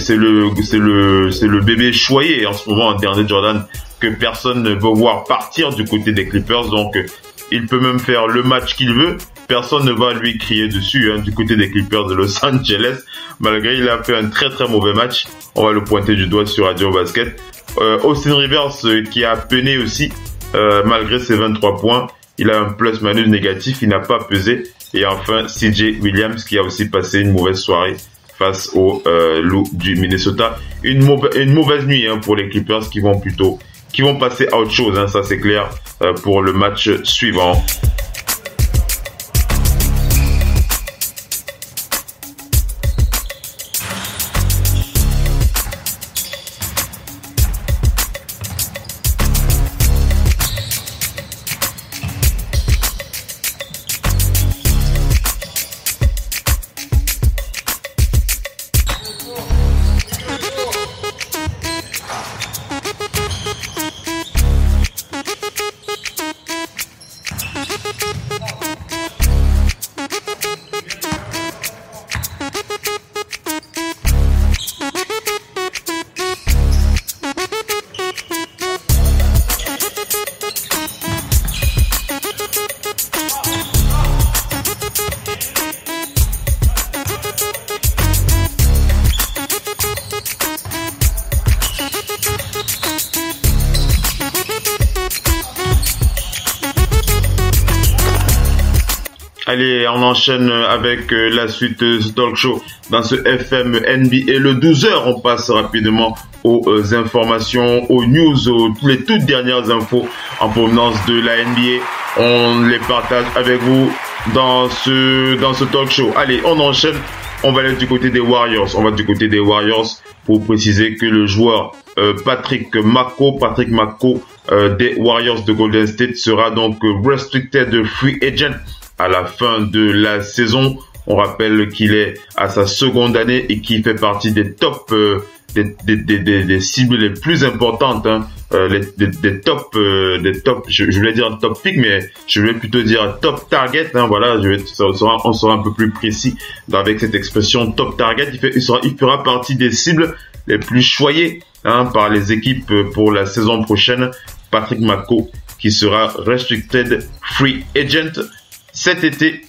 bébé choyé en ce moment. DeAndre Jordan que personne ne veut voir partir du côté des Clippers, donc il peut même faire le match qu'il veut. Personne ne va lui crier dessus hein, du côté des Clippers de Los Angeles, malgré il a fait un très très mauvais match. On va le pointer du doigt sur Radio Basket. Austin Rivers qui a peiné aussi malgré ses 23 points. Il a un plus-minus négatif, il n'a pas pesé. Et enfin, CJ Williams qui a aussi passé une mauvaise soirée face aux Loups du Minnesota. Une mauvaise nuit hein, pour les Clippers qui vont passer à autre chose, hein, ça c'est clair, pour le match suivant. Allez, on enchaîne avec la suite de ce talk show dans ce FM NBA. Le 12h, on passe rapidement aux informations, aux news, les toutes dernières infos en provenance de la NBA. On les partage avec vous dans ce talk show. Allez, on enchaîne. On va aller du côté des Warriors. On va du côté des Warriors pour préciser que le joueur Patrick Mako des Warriors de Golden State sera donc restricted free agent à la fin de la saison. On rappelle qu'il est à sa seconde année et qu'il fait partie des top des cibles les plus importantes, hein, des top, je voulais dire top pick, mais je voulais plutôt dire top target, hein, voilà, on sera un peu plus précis avec cette expression top target. Il fera partie des cibles les plus choyées, hein, par les équipes pour la saison prochaine. Patrick Mako qui sera restricted free agent cet été,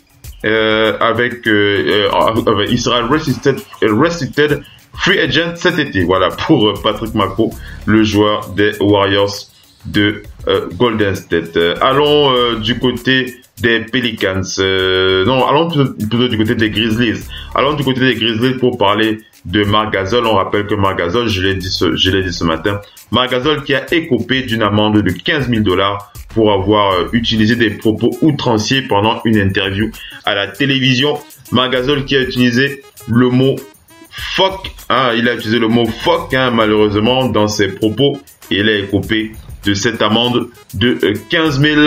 il sera restricted free agent cet été. Voilà pour Patrick Mako, le joueur des Warriors de Golden State. Allons du côté des Pelicans. Allons plutôt du côté des Grizzlies. Allons du côté des Grizzlies pour parler de Marc Gasol. On rappelle que Marc Gasol, je l'ai dit ce matin, Marc Gasol qui a écopé d'une amende de $15 000 pour avoir utilisé des propos outranciers pendant une interview à la télévision. Marc Gasol qui a utilisé le mot fuck, hein, il a utilisé le mot fuck, hein, malheureusement dans ses propos, et il a écopé de cette amende de $15 000.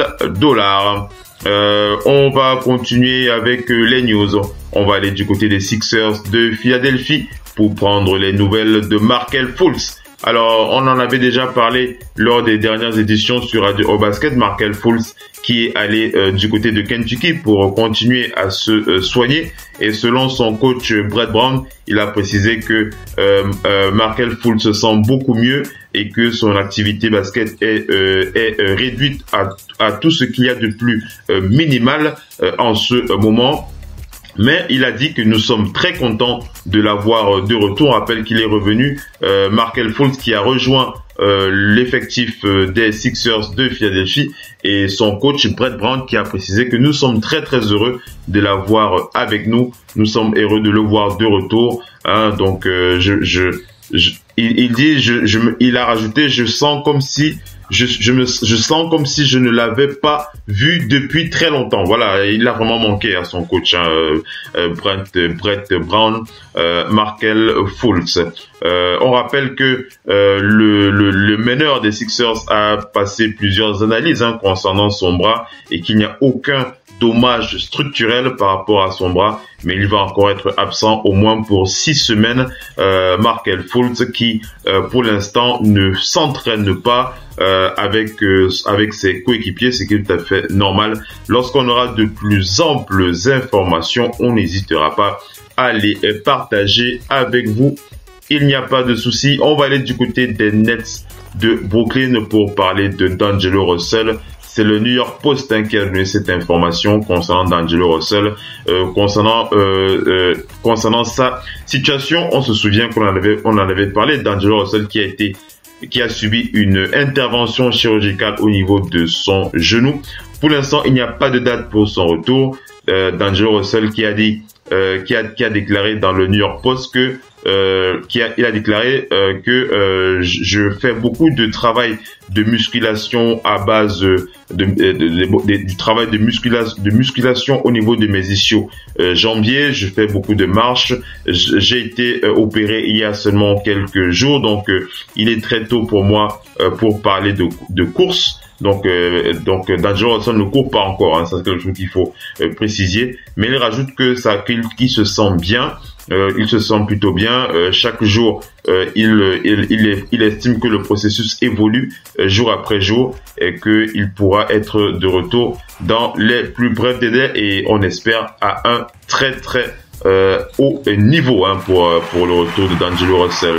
On va continuer avec les news. On va aller du côté des Sixers de Philadelphie pour prendre les nouvelles de Markelle Fultz. Alors, on en avait déjà parlé lors des dernières éditions sur Radio Au Basket. Markelle Fultz qui est allé du côté de Kentucky pour continuer à se soigner. Et selon son coach Brett Brown, il a précisé que Markelle Fultz se sent beaucoup mieux et que son activité basket est réduite à tout ce qu'il y a de plus minimal en ce moment. Mais il a dit que nous sommes très contents de l'avoir de retour. On rappelle qu'il est revenu, Markelle Fultz qui a rejoint l'effectif des Sixers de Philadelphie, et son coach Brett Brown qui a précisé que nous sommes très très heureux de l'avoir avec nous. Nous sommes heureux de le voir de retour. Hein, donc il a rajouté, je sens comme si je sens comme si je ne l'avais pas vu depuis très longtemps. Voilà, il a vraiment manqué à son coach, hein, Brett Brown, Markelle Fultz. On rappelle que le meneur des Sixers a passé plusieurs analyses, hein, concernant son bras, et qu'il n'y a aucun dommage structurel par rapport à son bras, mais il va encore être absent au moins pour 6 semaines. Markelle Fultz qui pour l'instant ne s'entraîne pas avec ses coéquipiers, ce qui est tout à fait normal. Lorsqu'on aura de plus amples informations, on n'hésitera pas à les partager avec vous. Il n'y a pas de souci. On va aller du côté des Nets de Brooklyn pour parler de D'Angelo Russell. C'est le New York Post, hein, qui a donné cette information concernant D'Angelo Russell, concernant sa situation. On se souvient qu'on en avait parlé. D'Angelo Russell qui a subi une intervention chirurgicale au niveau de son genou. Pour l'instant, il n'y a pas de date pour son retour. D'Angelo Russell qui a déclaré dans le New York Post que il a déclaré que je fais beaucoup de travail de musculation à base du travail de musculation au niveau de mes ischios jambiers. Je fais beaucoup de marches. J'ai été opéré il y a seulement quelques jours, donc il est très tôt pour moi pour parler de course. Donc D'Angelo Russell ne court pas encore, hein, c'est quelque chose qu'il faut préciser. Mais il rajoute que qu'il se sent bien. Il se sent plutôt bien. Chaque jour, il estime que le processus évolue jour après jour et qu'il pourra être de retour dans les plus brefs délais, et on espère à un très très haut niveau, hein, pour le retour de D'Angelo Russell.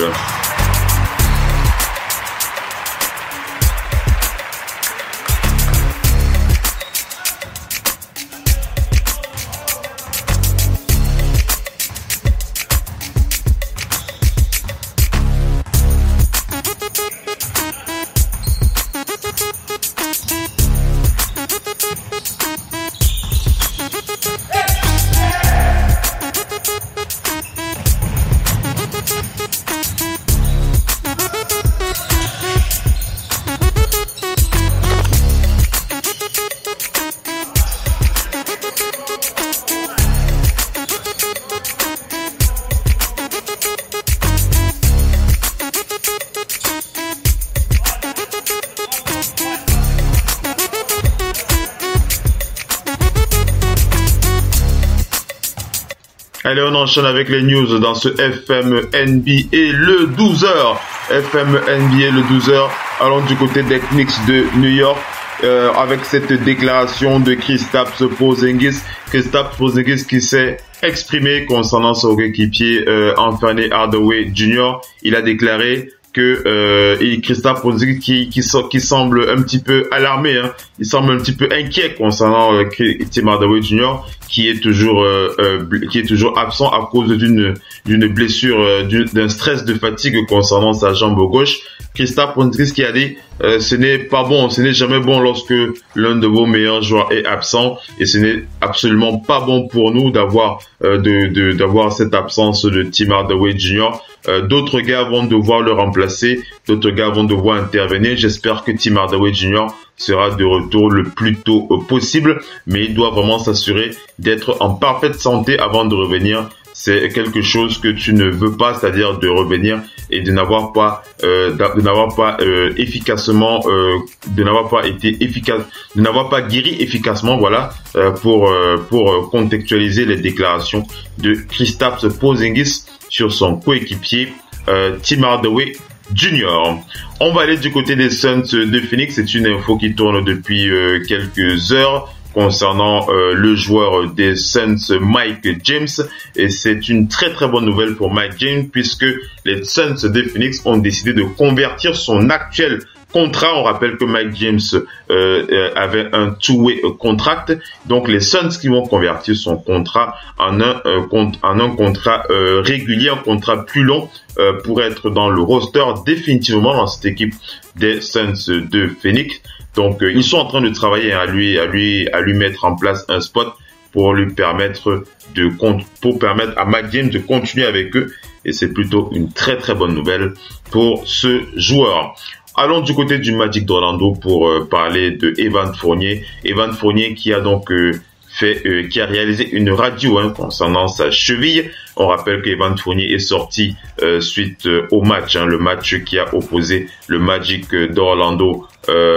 Allez, on enchaîne avec les news dans ce FM NBA le 12h. FM NBA le 12h. Allons du côté des Knicks de New York. Avec cette déclaration de Kristaps Porzingis. Kristaps Porzingis qui s'est exprimé concernant son coéquipier Anthony Hardaway Jr. Il a déclaré que Kristaps Porzingis qui semble un petit peu alarmé, hein. Il semble un petit peu inquiet concernant Tim Hardaway Jr. qui est toujours absent à cause d'une blessure, d'un stress de fatigue concernant sa jambe gauche. Kristaps Porzingis qui a dit ce n'est pas bon, ce n'est jamais bon lorsque l'un de vos meilleurs joueurs est absent, et ce n'est absolument pas bon pour nous d'avoir cette absence de Tim Hardaway Jr. D'autres gars vont devoir le remplacer, d'autres gars vont devoir intervenir. J'espère que Tim Hardaway Jr. sera de retour le plus tôt possible, mais il doit vraiment s'assurer d'être en parfaite santé avant de revenir. C'est quelque chose que tu ne veux pas, c'est-à-dire de revenir et de n'avoir pas guéri efficacement, voilà, pour contextualiser les déclarations de Kristaps Porzingis sur son coéquipier Tim Hardaway Jr. On va aller du côté des Suns de Phoenix. C'est une info qui tourne depuis quelques heures concernant le joueur des Suns, Mike James, et c'est une très très bonne nouvelle pour Mike James puisque les Suns de Phoenix ont décidé de convertir son actuel contrat. On rappelle que Mike James avait un two-way contract, donc les Suns qui vont convertir son contrat en un contrat régulier, un contrat plus long pour être dans le roster définitivement dans cette équipe des Suns de Phoenix. Donc ils sont en train de travailler à lui mettre en place un spot pour lui permettre à Mike James de continuer avec eux, et c'est plutôt une très très bonne nouvelle pour ce joueur. Allons du côté du Magic d'Orlando pour parler de Evan Fournier. Evan Fournier qui a donc qui a réalisé une radio concernant sa cheville. On rappelle qu'Evan Fournier est sorti suite au match, le match qui a opposé le Magic d'Orlando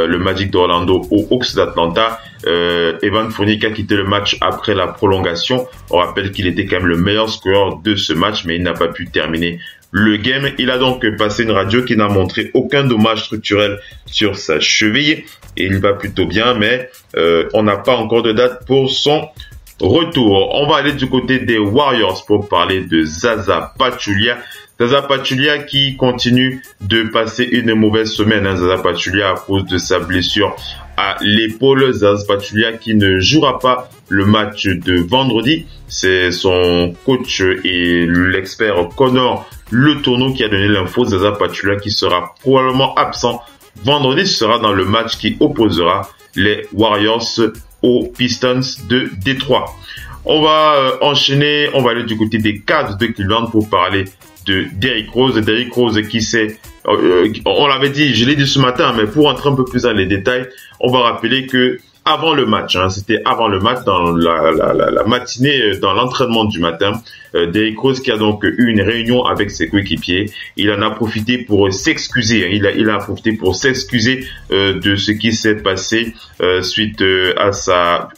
aux Hawks d'Atlanta. Evan Fournier qui a quitté le match après la prolongation. On rappelle qu'il était quand même le meilleur scoreur de ce match, mais il n'a pas pu terminer le game. Il a donc passé une radio qui n'a montré aucun dommage structurel sur sa cheville et il va plutôt bien, mais on n'a pas encore de date pour son retour. On va aller du côté des Warriors pour parler de Zaza Pachulia. Zaza Pachulia qui continue de passer une mauvaise semaine. Zaza Pachulia à cause de sa blessure à l'épaule. Zaza Pachulia qui ne jouera pas le match de vendredi. C'est son coach et l'expert Connor Le Tourneau qui a donné l'info. Zaza Pachulia qui sera probablement absent vendredi. Ce sera dans le match qui opposera les Warriors aux Pistons de Détroit. On va enchaîner, on va aller du côté des Cavs de Cleveland pour parler de Derrick Rose. Derrick Rose qui s'est, on l'avait dit, je l'ai dit ce matin, mais pour entrer un peu plus dans les détails, on va rappeler que avant le match, c'était avant le match, dans la matinée, dans l'entraînement du matin, Derrick Rose qui a donc eu une réunion avec ses coéquipiers. Il en a profité pour s'excuser. Il a profité pour s'excuser de ce qui s'est passé suite à sa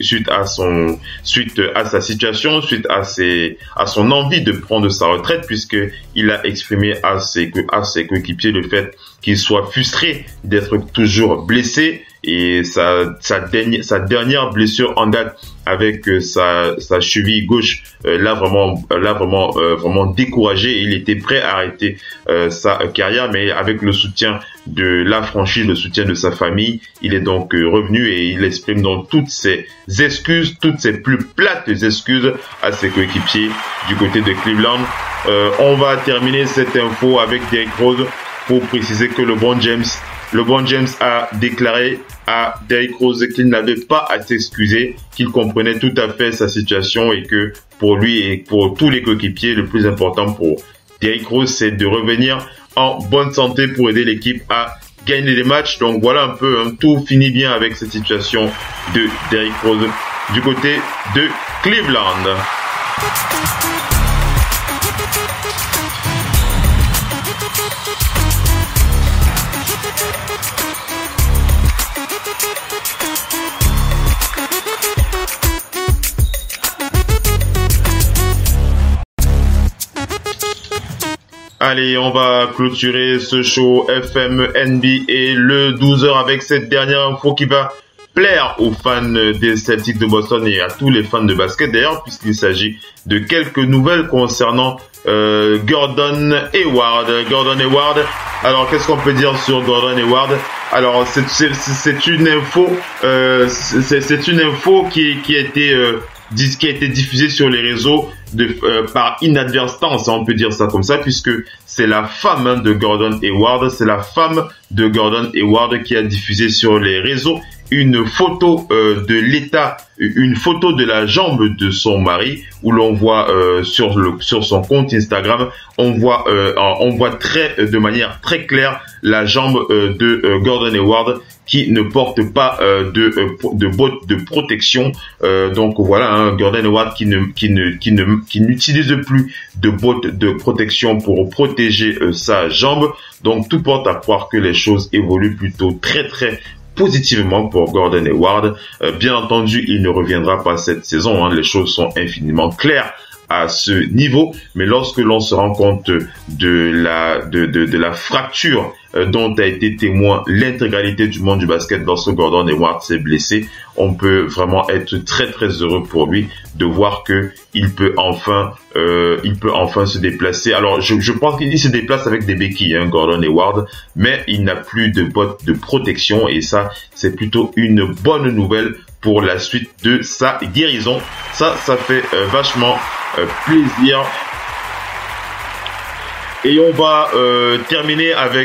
situation, suite à son envie de prendre sa retraite, puisque il a exprimé à ses coéquipiers le fait qu'il soit frustré d'être toujours blessé. Et sa dernière blessure en date avec sa cheville gauche l'a vraiment découragé. Il était prêt à arrêter sa carrière, mais avec le soutien de la franchise, le soutien de sa famille, il est donc revenu et il exprime donc toutes ses excuses, toutes ses plus plates excuses à ses coéquipiers du côté de Cleveland. On va terminer cette info avec Derrick Rose pour préciser que LeBron James a déclaré à Derrick Rose qu'il n'avait pas à s'excuser, qu'il comprenait tout à fait sa situation et que pour lui et pour tous les coéquipiers, le plus important pour Derrick Rose, c'est de revenir en bonne santé pour aider l'équipe à gagner des matchs. Donc voilà un peu, tout finit bien avec cette situation de Derrick Rose du côté de Cleveland. Allez, on va clôturer ce show FM NBA le 12h avec cette dernière info qui va plaire aux fans des Celtics de Boston et à tous les fans de basket d'ailleurs, puisqu'il s'agit de quelques nouvelles concernant Gordon Hayward. Alors qu'est-ce qu'on peut dire sur Gordon Hayward? Alors c'est une info, c'est une info qui a été diffusée sur les réseaux par inadvertance, on peut dire ça comme ça, puisque c'est la femme de Gordon Hayward, qui a diffusé sur les réseaux une photo une photo de la jambe de son mari, où l'on voit sur son compte Instagram, on voit de manière très claire la jambe de Gordon Hayward qui ne porte pas de bottes de protection. Donc voilà, hein, Gordon Hayward qui n'utilise plus de bottes de protection pour protéger sa jambe. Donc tout porte à croire que les choses évoluent plutôt très très positivement pour Gordon Hayward. Bien entendu, il ne reviendra pas cette saison, hein, les choses sont infiniment claires à ce niveau, mais lorsque l'on se rend compte de la fracture dont a été témoin l'intégralité du monde du basket lorsque Gordon Hayward s'est blessé, on peut vraiment être très très heureux pour lui de voir que il peut enfin se déplacer. Alors je pense qu'il se déplace avec des béquilles, hein, Gordon Hayward, mais il n'a plus de bottes de protection et ça c'est plutôt une bonne nouvelle pour la suite de sa guérison. Ça fait vachement plaisir. Et on va terminer avec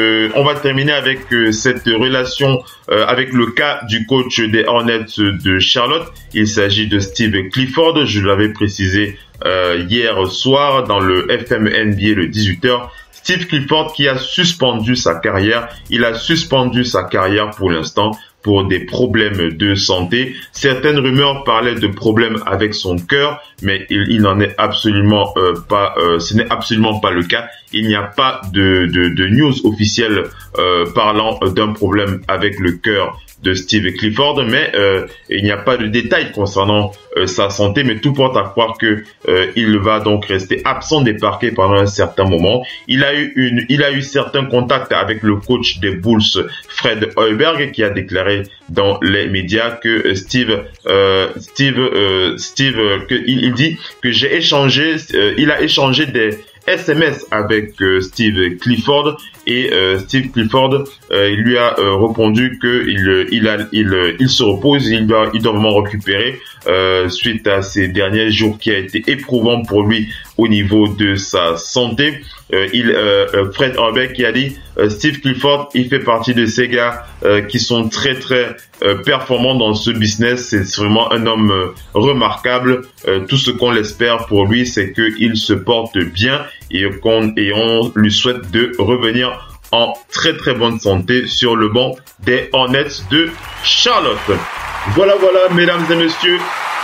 cette relation avec le cas du coach des Hornets de Charlotte. Il s'agit de Steve Clifford. Je l'avais précisé hier soir dans le FM NBA le 18h. Steve Clifford qui a suspendu sa carrière. Il a suspendu sa carrière pour l'instant pour des problèmes de santé. Certaines rumeurs parlaient de problèmes avec son cœur, mais il n'en est absolument pas. Ce n'est absolument pas le cas. Il n'y a pas de news officielle parlant d'un problème avec le cœur de Steve Clifford, mais il n'y a pas de détails concernant sa santé, mais tout porte à croire que il va donc rester absent des parquets pendant un certain moment. Il a eu certains contacts avec le coach des Bulls, Fred Hoiberg, qui a déclaré dans les médias que il dit que il a échangé des SMS avec Steve Clifford et Steve Clifford il lui a répondu que il se repose, il doit vraiment récupérer suite à ces derniers jours qui a été éprouvant pour lui au niveau de sa santé. Fred Hoiberg qui a dit Steve Clifford, il fait partie de ces gars qui sont très très performants dans ce business. C'est vraiment un homme remarquable. Tout ce qu'on l'espère pour lui, c'est qu'il se porte bien et on lui souhaite de revenir en très très bonne santé sur le banc des Hornets de Charlotte. Voilà, mesdames et messieurs.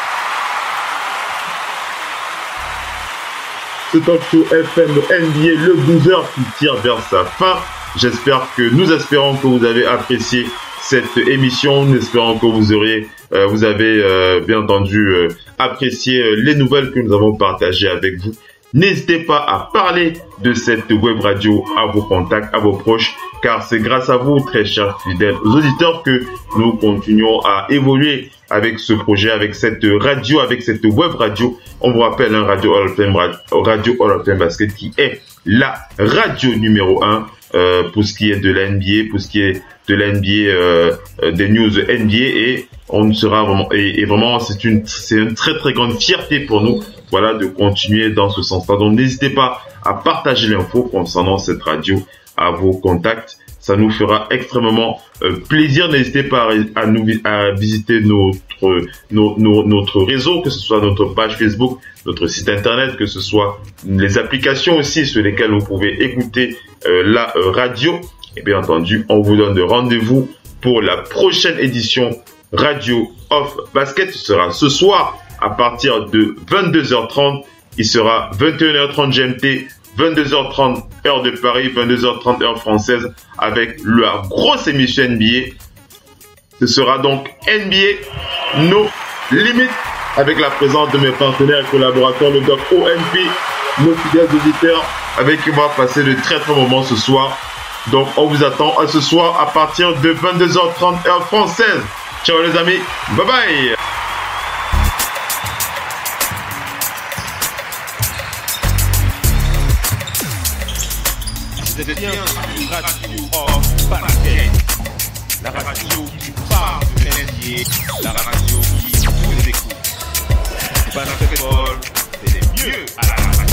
Ce talk show FM NBA le 12h qui tire vers sa fin. Nous espérons que vous avez apprécié cette émission. Nous espérons que vous avez bien entendu apprécié les nouvelles que nous avons partagées avec vous. N'hésitez pas à parler de cette web radio à vos contacts, à vos proches, car c'est grâce à vous, très chers fidèles auditeurs, que nous continuons à évoluer avec ce projet, avec cette radio, avec cette web radio. On vous rappelle, Radio Hall of Fame Basket, qui est la radio numéro 1 pour ce qui est de la NBA, pour ce qui est de la NBA, des news NBA, et on sera vraiment, et vraiment, c'est une très très grande fierté pour nous, voilà, de continuer dans ce sens-là. Donc n'hésitez pas à partager l'info concernant cette radio à vos contacts. Ça nous fera extrêmement plaisir. N'hésitez pas à visiter notre réseau, que ce soit notre page Facebook, notre site internet, que ce soit les applications aussi sur lesquelles vous pouvez écouter la radio. Et bien entendu, on vous donne rendez-vous pour la prochaine édition Radio of Basket. Ce sera ce soir à partir de 22h30. Il sera 21h30 GMT, 22h30 heure de Paris, 22h30 heure française, avec la grosse émission NBA. Ce sera donc NBA No Limit, avec la présence de mes partenaires et collaborateurs, le Doc OMP nos fidèles auditeurs avec qui on va passer de très très moments ce soir. Donc on vous attend à ce soir à partir de 22h30 heure française. Ciao les amis, bye bye. Vous êtes bien sur Radio Off Basket, la radio qui parle de NBA, la radio qui vous écoute. Basketball, c'est mieux à la radio.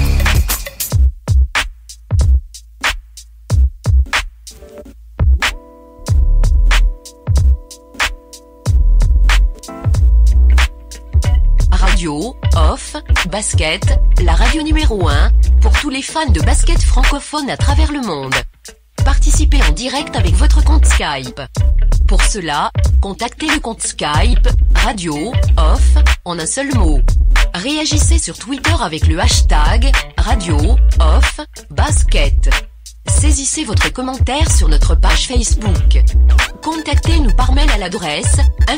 Radio Off Basket, la radio numéro 1 pour tous les fans de basket francophone à travers le monde. Participez en direct avec votre compte Skype. Pour cela, contactez le compte Skype Radio Off en un seul mot. Réagissez sur Twitter avec le hashtag Radio Off Basket. Saisissez votre commentaire sur notre page Facebook. Contactez-nous par mail à l'adresse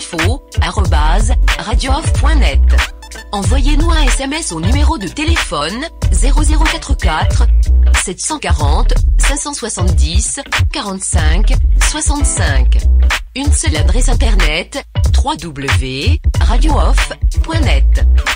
info@radiooff.net. Envoyez-nous un SMS au numéro de téléphone 0044 740 570 45 65. Une seule adresse internet www.radiooff.net.